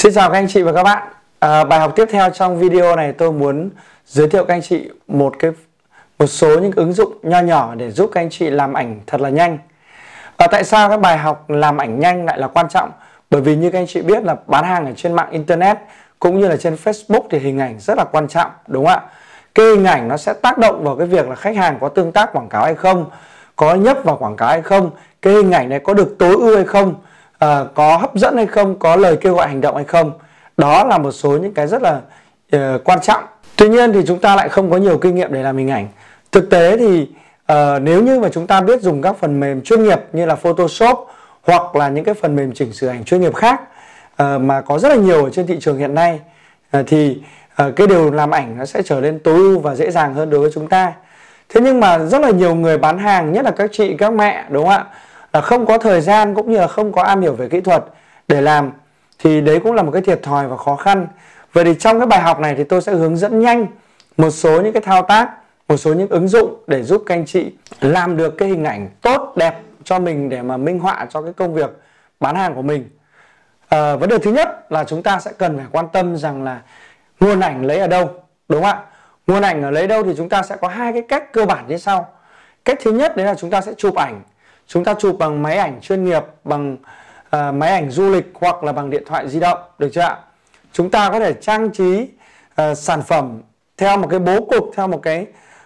Xin chào các anh chị và các bạn. Bài học tiếp theo trong video này tôi muốn giới thiệu các anh chị một số những ứng dụng nho nhỏ để giúp các anh chị làm ảnh thật là nhanh. Tại sao cái bài học làm ảnh nhanh lại là quan trọng? Bởi vì như các anh chị biết là bán hàng ở trên mạng internet cũng như là trên Facebook thì hình ảnh rất là quan trọng, đúng không ạ? Cái hình ảnh nó sẽ tác động vào cái việc là khách hàng có tương tác quảng cáo hay không, có nhấp vào quảng cáo hay không, cái hình ảnh này có được tối ưu hay không, có hấp dẫn hay không, có lời kêu gọi hành động hay không. Đó là một số những cái rất là quan trọng. Tuy nhiên thì chúng ta lại không có nhiều kinh nghiệm để làm hình ảnh. Thực tế thì nếu như mà chúng ta biết dùng các phần mềm chuyên nghiệp như là Photoshop hoặc là những cái phần mềm chỉnh sửa ảnh chuyên nghiệp khác mà có rất là nhiều ở trên thị trường hiện nay, thì cái điều làm ảnh nó sẽ trở nên tối ưu và dễ dàng hơn đối với chúng ta. Thế nhưng mà rất là nhiều người bán hàng, nhất là các chị các mẹ, đúng không ạ, là không có thời gian cũng như là không có am hiểu về kỹ thuật để làm, thì đấy cũng là một cái thiệt thòi và khó khăn. Vậy thì trong cái bài học này thì tôi sẽ hướng dẫn nhanh một số những cái thao tác, một số những ứng dụng để giúp các anh chị làm được cái hình ảnh tốt đẹp cho mình để mà minh họa cho cái công việc bán hàng của mình. Vấn đề thứ nhất là chúng ta sẽ cần phải quan tâm rằng là nguồn ảnh lấy ở đâu, đúng không ạ? Nguồn ảnh ở lấy đâu thì chúng ta sẽ có hai cái cách cơ bản như sau. Cách thứ nhất đấy là chúng ta sẽ chụp ảnh. Chúng ta chụp bằng máy ảnh chuyên nghiệp, bằng máy ảnh du lịch hoặc là bằng điện thoại di động, được chưa ạ? Chúng ta có thể trang trí sản phẩm theo một cái bố cục, theo một cái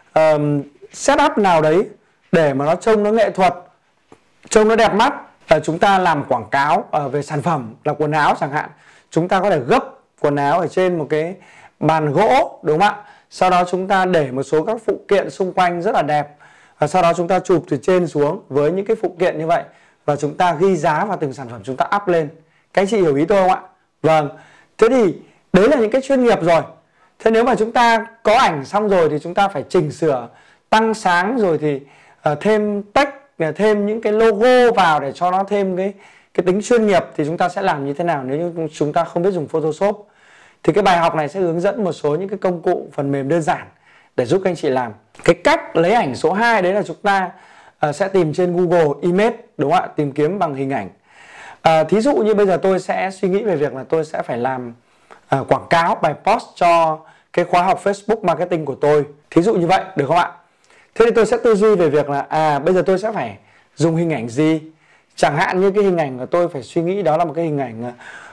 setup nào đấy để mà nó trông nó nghệ thuật, trông nó đẹp mắt. Chúng ta làm quảng cáo về sản phẩm là quần áo chẳng hạn. Chúng ta có thể gấp quần áo ở trên một cái bàn gỗ, đúng không ạ? Sau đó chúng ta để một số các phụ kiện xung quanh rất là đẹp. Và sau đó chúng ta chụp từ trên xuống với những cái phụ kiện như vậy. Và chúng ta ghi giá vào từng sản phẩm, chúng ta up lên. Các anh chị hiểu ý tôi không ạ? Vâng. Thế thì đấy là những cái chuyên nghiệp rồi. Thế nếu mà chúng ta có ảnh xong rồi thì chúng ta phải chỉnh sửa, tăng sáng, rồi thì thêm text, thêm những cái logo vào để cho nó thêm cái tính chuyên nghiệp. Thì chúng ta sẽ làm như thế nào nếu như chúng ta không biết dùng Photoshop? Thì cái bài học này sẽ hướng dẫn một số những cái công cụ, phần mềm đơn giản để giúp các anh chị làm. Cái cách lấy ảnh số 2 đấy là chúng ta sẽ tìm trên Google Image, đúng không ạ? Tìm kiếm bằng hình ảnh. Thí dụ như bây giờ tôi sẽ suy nghĩ về việc là tôi sẽ phải làm quảng cáo bài post cho cái khóa học Facebook Marketing của tôi. Thí dụ như vậy, được không ạ? Thế thì tôi sẽ tư duy về việc là bây giờ tôi sẽ phải dùng hình ảnh gì. Chẳng hạn như cái hình ảnh mà tôi phải suy nghĩ đó là một cái hình ảnh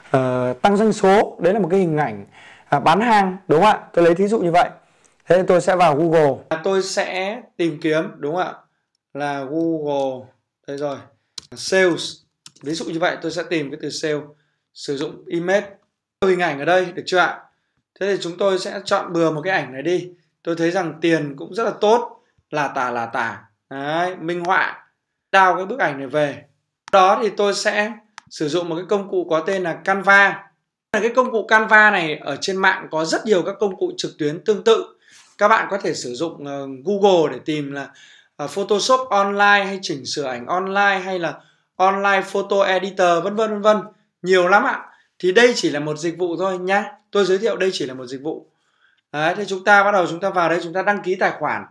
tăng doanh số. Đấy là một cái hình ảnh bán hàng, đúng không ạ? Tôi lấy thí dụ như vậy. Thế thì tôi sẽ vào Google. Tôi sẽ tìm kiếm, đúng không ạ? Là Google, đây rồi, Sales. Ví dụ như vậy tôi sẽ tìm cái từ sale, sử dụng image, hình ảnh ở đây, được chưa ạ? Thế thì chúng tôi sẽ chọn bừa một cái ảnh này đi. Tôi thấy rằng tiền cũng rất là tốt, là tả. Đấy, minh họa. Đào cái bức ảnh này về. Đó thì tôi sẽ sử dụng một cái công cụ có tên là Canva. Cái công cụ Canva này ở trên mạng có rất nhiều các công cụ trực tuyến tương tự. Các bạn có thể sử dụng Google để tìm là Photoshop online hay chỉnh sửa ảnh online hay là online photo editor, vân vân, nhiều lắm ạ. Thì đây chỉ là một dịch vụ thôi nhá. Tôi giới thiệu đây chỉ là một dịch vụ. Đấy, thì chúng ta bắt đầu chúng ta vào đây, chúng ta đăng ký tài khoản.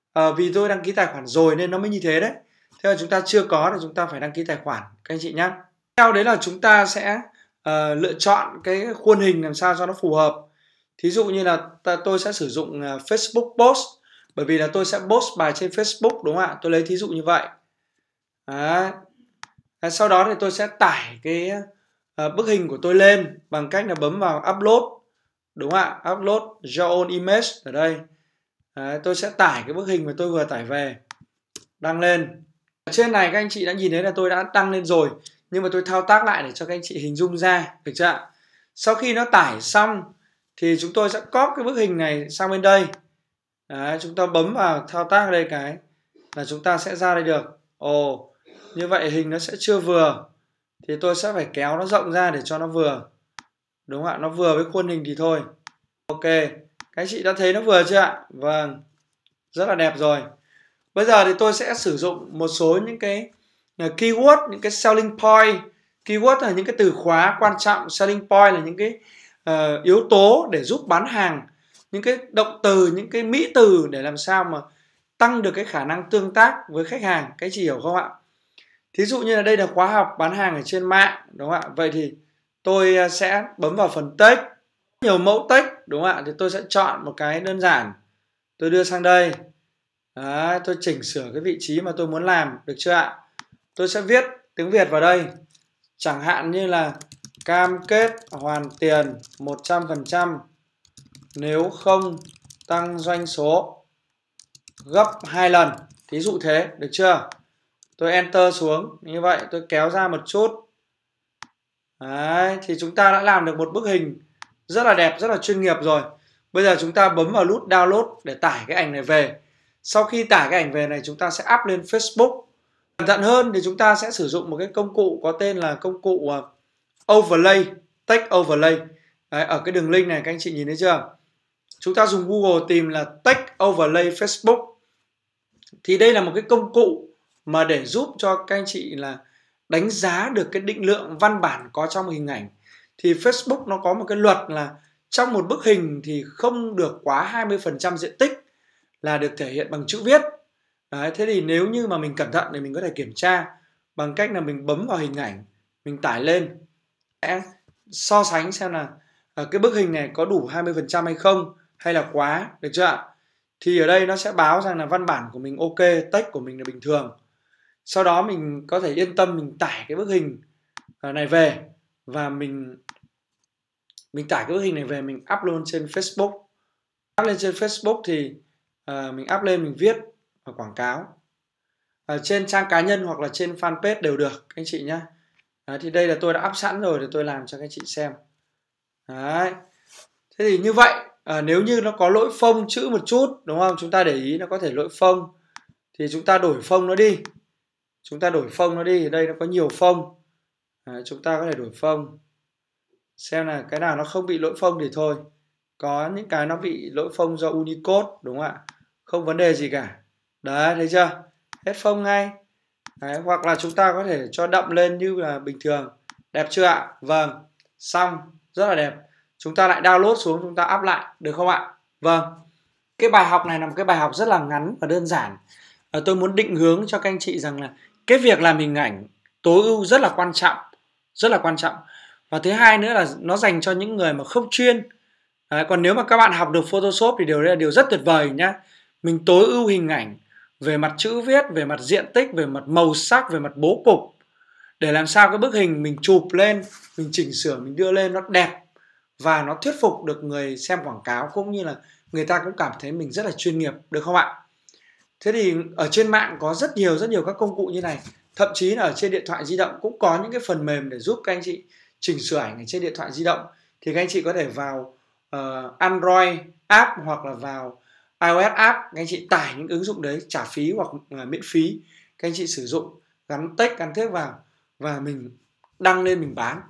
Vì tôi đăng ký tài khoản rồi nên nó mới như thế đấy. Thế mà chúng ta chưa có thì chúng ta phải đăng ký tài khoản các anh chị nhá. Theo đấy là chúng ta sẽ lựa chọn cái khuôn hình làm sao cho nó phù hợp. Thí dụ như là tôi sẽ sử dụng Facebook post, bởi vì là tôi sẽ post bài trên Facebook, đúng không ạ? Tôi lấy thí dụ như vậy. Đấy. Sau đó thì tôi sẽ tải cái bức hình của tôi lên bằng cách là bấm vào upload, đúng không ạ? Upload your own image ở đây. Đấy, tôi sẽ tải cái bức hình mà tôi vừa tải về, đăng lên. Ở trên này các anh chị đã nhìn thấy là tôi đã đăng lên rồi, nhưng mà tôi thao tác lại để cho các anh chị hình dung ra, được chưa ạ? Sau khi nó tải xong thì chúng tôi sẽ copy cái bức hình này sang bên đây. Đấy, chúng ta bấm vào thao tác ở đây cái là chúng ta sẽ ra đây được. Như vậy hình nó sẽ chưa vừa, thì tôi sẽ phải kéo nó rộng ra để cho nó vừa, đúng không ạ? Nó vừa với khuôn hình thì thôi. Ok, các anh chị đã thấy nó vừa chưa ạ? Vâng, rất là đẹp rồi. Bây giờ thì tôi sẽ sử dụng một số những cái keyword, những cái selling point. Keyword là những cái từ khóa quan trọng, selling point là những cái yếu tố để giúp bán hàng, những cái động từ, những cái mỹ từ để làm sao mà tăng được cái khả năng tương tác với khách hàng. Các anh chị hiểu không ạ? Thí dụ như là đây là khóa học bán hàng ở trên mạng, đúng không ạ? Vậy thì tôi sẽ bấm vào phần text, nhiều mẫu text đúng không ạ, thì tôi sẽ chọn một cái đơn giản, tôi đưa sang đây. Đấy, tôi chỉnh sửa cái vị trí mà tôi muốn làm, được chưa ạ? Tôi sẽ viết tiếng Việt vào đây, chẳng hạn như là cam kết hoàn tiền 100% nếu không tăng doanh số gấp 2 lần, thí dụ thế, được chưa? Tôi enter xuống, như vậy tôi kéo ra một chút. Đấy, thì chúng ta đã làm được một bức hình rất là đẹp, rất là chuyên nghiệp rồi. Bây giờ chúng ta bấm vào nút download để tải cái ảnh này về. Sau khi tải cái ảnh về này, chúng ta sẽ up lên Facebook. Cẩn thận hơn thì chúng ta sẽ sử dụng một cái công cụ có tên là công cụ overlay, text overlay. Đấy, ở cái đường link này các anh chị nhìn thấy chưa? Chúng ta dùng Google tìm là text overlay Facebook. Thì đây là một cái công cụ mà để giúp cho các anh chị là đánh giá được cái định lượng văn bản có trong hình ảnh. Thì Facebook nó có một cái luật là trong một bức hình thì không được quá 20% diện tích là được thể hiện bằng chữ viết. Đấy, thế thì nếu như mà mình cẩn thận thì mình có thể kiểm tra bằng cách là mình bấm vào hình ảnh, mình tải lên, sẽ so sánh xem là cái bức hình này có đủ 20% hay không, hay là quá, được chưa ạ? Thì ở đây nó sẽ báo rằng là văn bản của mình ok, text của mình là bình thường. Sau đó mình có thể yên tâm mình tải cái bức hình này về và mình tải cái bức hình này về, mình up luôn trên Facebook. Up lên trên Facebook thì mình up lên, mình viết và quảng cáo trên trang cá nhân hoặc là trên fanpage đều được các anh chị nhé. Thì đây là tôi đã up sẵn rồi để tôi làm cho các anh chị xem. Đấy. Thế thì như vậy nếu như nó có lỗi phông chữ một chút, đúng không? Chúng ta để ý nó có thể lỗi phông thì chúng ta đổi phông nó đi. Chúng ta đổi phông nó đi, ở đây nó có nhiều phông. Chúng ta có thể đổi phông. Xem là cái nào nó không bị lỗi phông thì thôi. Có những cái nó bị lỗi phông do Unicode, đúng không ạ? Không vấn đề gì cả. Đấy, thấy chưa? Hết phông ngay. Đấy, hoặc là chúng ta có thể cho đậm lên như là bình thường. Đẹp chưa ạ? Vâng, xong, rất là đẹp. Chúng ta lại download xuống, chúng ta up lại, được không ạ? Vâng. Cái bài học này là một cái bài học rất là ngắn và đơn giản. Tôi muốn định hướng cho các anh chị rằng là cái việc làm hình ảnh tối ưu rất là quan trọng. Rất là quan trọng. Và thứ hai nữa là nó dành cho những người mà không chuyên. Còn nếu mà các bạn học được Photoshop thì điều đấy là điều rất tuyệt vời nhá. Mình tối ưu hình ảnh về mặt chữ viết, về mặt diện tích, về mặt màu sắc, về mặt bố cục, để làm sao cái bức hình mình chụp lên, mình chỉnh sửa, mình đưa lên nó đẹp và nó thuyết phục được người xem quảng cáo, cũng như là người ta cũng cảm thấy mình rất là chuyên nghiệp, được không ạ? Thế thì ở trên mạng có rất nhiều các công cụ như này. Thậm chí là ở trên điện thoại di động cũng có những cái phần mềm để giúp các anh chị chỉnh sửa ảnh ở trên điện thoại di động. Thì các anh chị có thể vào Android app hoặc là vào iOS app, các anh chị tải những ứng dụng đấy trả phí hoặc miễn phí. Các anh chị sử dụng, gắn text, gắn thước vào và mình đăng lên mình bán.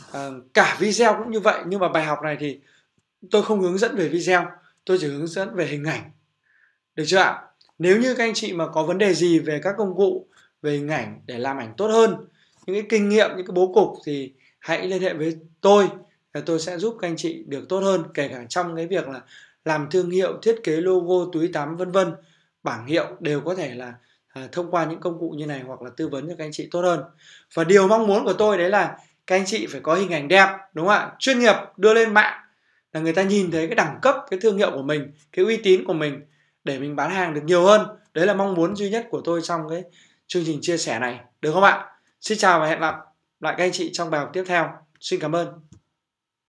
Cả video cũng như vậy, nhưng mà bài học này thì tôi không hướng dẫn về video, tôi chỉ hướng dẫn về hình ảnh, được chưa ạ? Nếu như các anh chị mà có vấn đề gì về các công cụ, về hình ảnh để làm ảnh tốt hơn, những cái kinh nghiệm, những cái bố cục thì hãy liên hệ với tôi sẽ giúp các anh chị được tốt hơn, kể cả trong cái việc là làm thương hiệu, thiết kế logo, túi tắm vân vân, bảng hiệu đều có thể là thông qua những công cụ như này hoặc là tư vấn cho các anh chị tốt hơn. Và điều mong muốn của tôi đấy là các anh chị phải có hình ảnh đẹp, đúng không ạ? Chuyên nghiệp, đưa lên mạng là người ta nhìn thấy cái đẳng cấp, cái thương hiệu của mình, cái uy tín của mình để mình bán hàng được nhiều hơn. Đấy là mong muốn duy nhất của tôi trong cái chương trình chia sẻ này, được không ạ? Xin chào và hẹn gặp lại các anh chị trong bài học tiếp theo. Xin cảm ơn.